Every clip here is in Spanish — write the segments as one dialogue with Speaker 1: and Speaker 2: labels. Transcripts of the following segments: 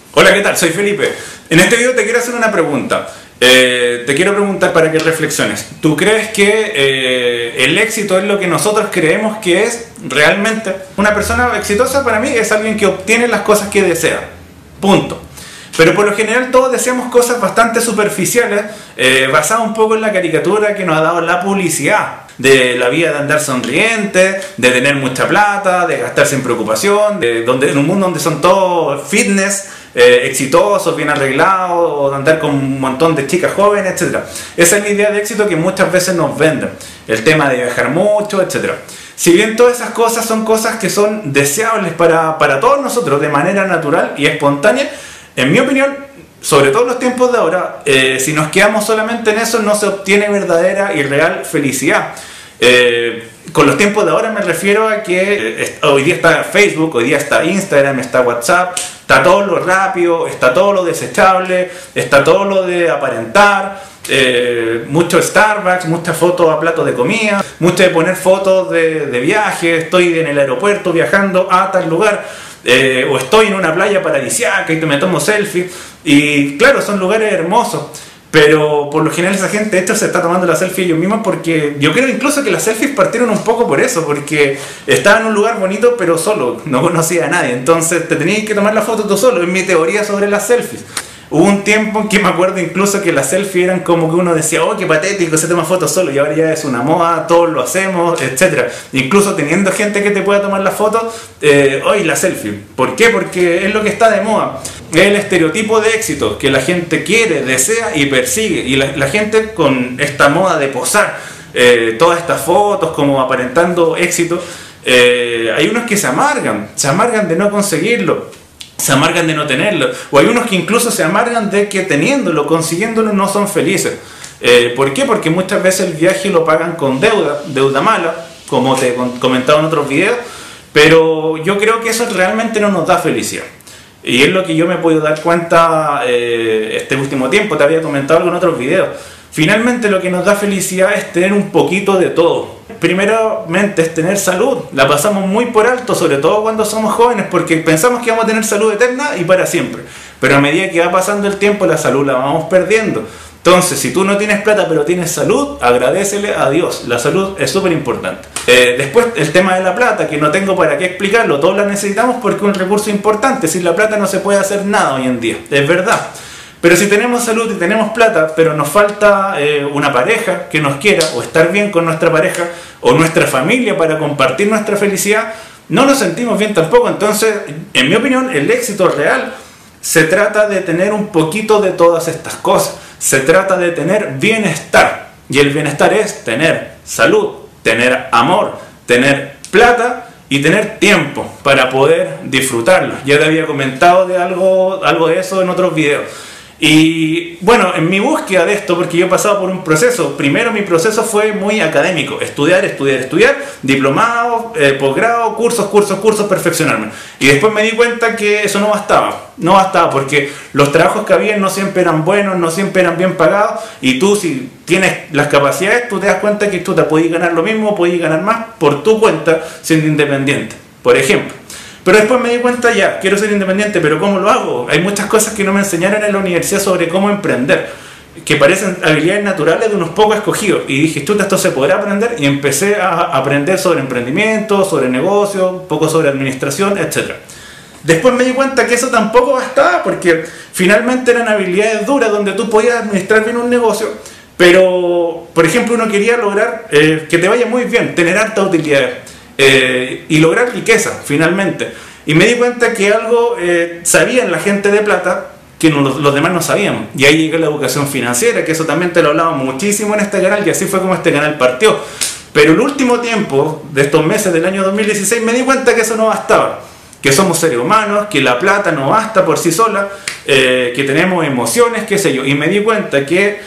Speaker 1: Hola, ¿qué tal? Soy Felipe. En este video te quiero hacer una pregunta. Te quiero preguntar para que reflexiones. ¿Tú crees que el éxito es lo que nosotros creemos que es realmente? Una persona exitosa para mí es alguien que obtiene las cosas que desea. Punto. Pero por lo general todos deseamos cosas bastante superficiales, basadas un poco en la caricatura que nos ha dado la publicidad. De la vida de andar sonriente, de tener mucha plata, de gastar sin preocupación, en un mundo donde son todos fitness, exitosos, bien arreglados, o de andar con un montón de chicas jóvenes, etc. Esa es la idea de éxito que muchas veces nos venden. El tema de viajar mucho, etc. Si bien todas esas cosas son cosas que son deseables para todos nosotros de manera natural y espontánea, en mi opinión, sobre todo en los tiempos de ahora, si nos quedamos solamente en eso no se obtiene verdadera y real felicidad. Con los tiempos de ahora me refiero a que hoy día está Facebook, hoy día está Instagram, está WhatsApp, está todo lo rápido, está todo lo desechable, está todo lo de aparentar, mucho Starbucks, muchas fotos a platos de comida, mucho de poner fotos de viaje, estoy en el aeropuerto viajando a tal lugar, o estoy en una playa paradisíaca y me tomo selfie, y claro, son lugares hermosos. Pero por lo general esa gente de hecho se está tomando la selfie ellos mismos, porque yo creo incluso que las selfies partieron un poco por eso, porque estaba en un lugar bonito pero solo, no conocía a nadie, entonces te tenías que tomar la foto tú solo. Es mi teoría sobre las selfies. Hubo un tiempo en que me acuerdo incluso que las selfies eran como que uno decía, oh, qué patético, se toma fotos solo, y ahora ya es una moda, todos lo hacemos, etc. Incluso teniendo gente que te pueda tomar la foto, hoy la selfie. ¿Por qué? Porque es lo que está de moda. Es el estereotipo de éxito que la gente quiere, desea y persigue. Y la gente con esta moda de posar todas estas fotos como aparentando éxito, hay unos que se amargan de no conseguirlo. Se amargan de no tenerlo, o hay unos que incluso se amargan de que teniéndolo, consiguiéndolo, no son felices. ¿Por qué? Porque muchas veces el viaje lo pagan con deuda mala, como te he comentado en otros videos, pero yo creo que eso realmente no nos da felicidad. Y es lo que yo me he podido dar cuenta este último tiempo, te había comentado algo en otros videos. Finalmente lo que nos da felicidad es tener un poquito de todo. Primeramente es tener salud. La pasamos muy por alto, sobre todo cuando somos jóvenes, porque pensamos que vamos a tener salud eterna y para siempre. Pero a medida que va pasando el tiempo, la salud la vamos perdiendo. Entonces, si tú no tienes plata pero tienes salud, agradécele a Dios. La salud es súper importante. Después, el tema de la plata, que no tengo para qué explicarlo. Todos la necesitamos porque es un recurso importante. Sin la plata no se puede hacer nada hoy en día. Es verdad. Pero si tenemos salud y tenemos plata, pero nos falta una pareja que nos quiera, o estar bien con nuestra pareja, o nuestra familia para compartir nuestra felicidad, no nos sentimos bien tampoco. Entonces, en mi opinión, el éxito real se trata de tener un poquito de todas estas cosas. Se trata de tener bienestar. Y el bienestar es tener salud, tener amor, tener plata y tener tiempo para poder disfrutarlo. Ya te había comentado de algo de eso en otros videos. Y bueno, en mi búsqueda de esto, porque yo he pasado por un proceso, primero mi proceso fue muy académico, estudiar, diplomado, posgrado, cursos, perfeccionarme. Y después me di cuenta que eso no bastaba porque los trabajos que había no siempre eran buenos, no siempre eran bien pagados, y tú si tienes las capacidades, tú te das cuenta que tú te podés ganar lo mismo, podés ganar más por tu cuenta siendo independiente, por ejemplo. Pero después me di cuenta, ya, quiero ser independiente, pero ¿cómo lo hago? Hay muchas cosas que no me enseñaron en la universidad sobre cómo emprender, que parecen habilidades naturales de unos pocos escogidos. Y dije, chuta, esto se podrá aprender, y empecé a aprender sobre emprendimiento, sobre negocio, un poco sobre administración, etc. Después me di cuenta que eso tampoco bastaba, porque finalmente eran habilidades duras donde tú podías administrar bien un negocio, pero, por ejemplo, uno quería lograr que te vaya muy bien, tener altas utilidades. Y lograr riqueza finalmente, y me di cuenta que algo sabían la gente de plata que los demás no sabíamos, y ahí llegó la educación financiera, que eso también te lo hablaba muchísimo en este canal, y así fue como este canal partió. Pero el último tiempo de estos meses del año 2016 me di cuenta que eso no bastaba, que somos seres humanos, que la plata no basta por sí sola, que tenemos emociones, qué sé yo, y me di cuenta que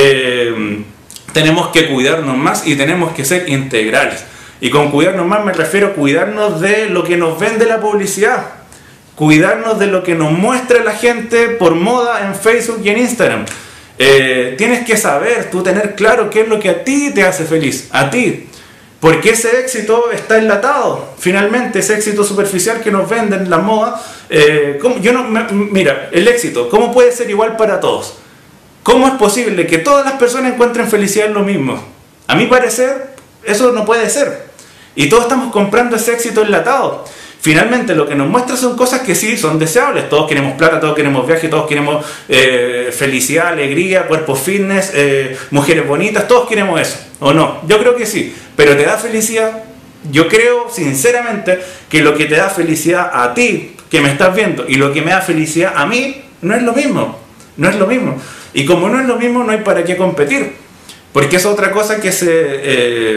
Speaker 1: tenemos que cuidarnos más y tenemos que ser integrales. Y con cuidarnos más me refiero a cuidarnos de lo que nos vende la publicidad, cuidarnos de lo que nos muestra la gente por moda en Facebook y en Instagram. Tienes que saber, tú tener claro qué es lo que a ti te hace feliz, a ti. Porque ese éxito está enlatado, finalmente, ese éxito superficial que nos venden la moda. Mira, el éxito, ¿cómo puede ser igual para todos? ¿Cómo es posible que todas las personas encuentren felicidad en lo mismo? A mi parecer, eso no puede ser. Y todos estamos comprando ese éxito enlatado. Finalmente lo que nos muestra son cosas que sí son deseables. Todos queremos plata, todos queremos viaje, todos queremos felicidad, alegría, cuerpos fitness, mujeres bonitas, todos queremos eso, ¿o no? Yo creo que sí, pero ¿te da felicidad? Yo creo sinceramente que lo que te da felicidad a ti, que me estás viendo, y lo que me da felicidad a mí, no es lo mismo. No es lo mismo. Y como no es lo mismo, no hay para qué competir. Porque es otra cosa que se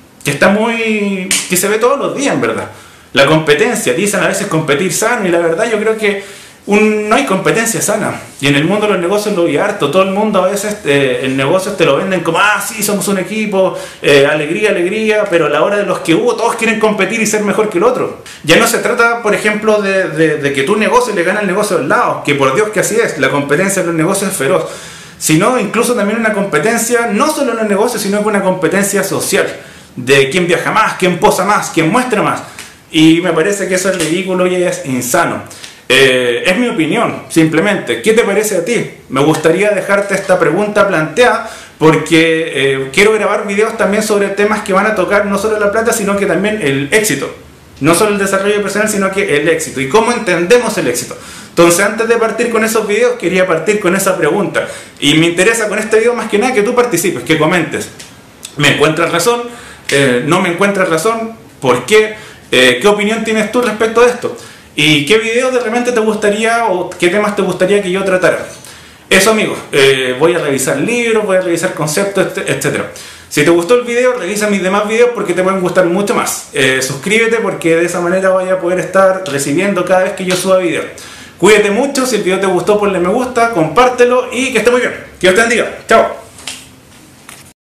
Speaker 1: ve todos los días, en verdad. La competencia, dicen a veces competir sano, y la verdad yo creo que no hay competencia sana. Y en el mundo de los negocios lo vi harto. Todo el mundo a veces en negocios te lo venden como, sí, somos un equipo, alegría, alegría, pero a la hora de los que hubo, todos quieren competir y ser mejor que el otro. Ya no se trata, por ejemplo, de que tu negocio le gane al negocio al lado, que por Dios que así es, la competencia en los negocios es feroz, sino incluso también una competencia, no solo en los negocios, sino que una competencia social, de quién viaja más, quién posa más, quién muestra más. Y me parece que eso es ridículo y es insano. Es mi opinión, simplemente. ¿Qué te parece a ti? Me gustaría dejarte esta pregunta planteada porque quiero grabar videos también sobre temas que van a tocar no solo la plata, sino que también el éxito. No solo el desarrollo personal, sino que el éxito. Y cómo entendemos el éxito. Entonces, antes de partir con esos videos, quería partir con esa pregunta. Y me interesa con este video más que nada que tú participes, que comentes. ¿Me encuentras razón? ¿No me encuentras razón? ¿Por qué? ¿Qué opinión tienes tú respecto a esto? ¿Y qué videos de repente te gustaría o qué temas te gustaría que yo tratara? Eso, amigos, voy a revisar libros, voy a revisar conceptos, etc. Si te gustó el video, revisa mis demás videos porque te pueden gustar mucho más. Suscríbete porque de esa manera voy a poder estar recibiendo cada vez que yo suba video. Cuídate mucho, si el video te gustó ponle me gusta, compártelo y que esté muy bien. Que Dios te bendiga. Chao.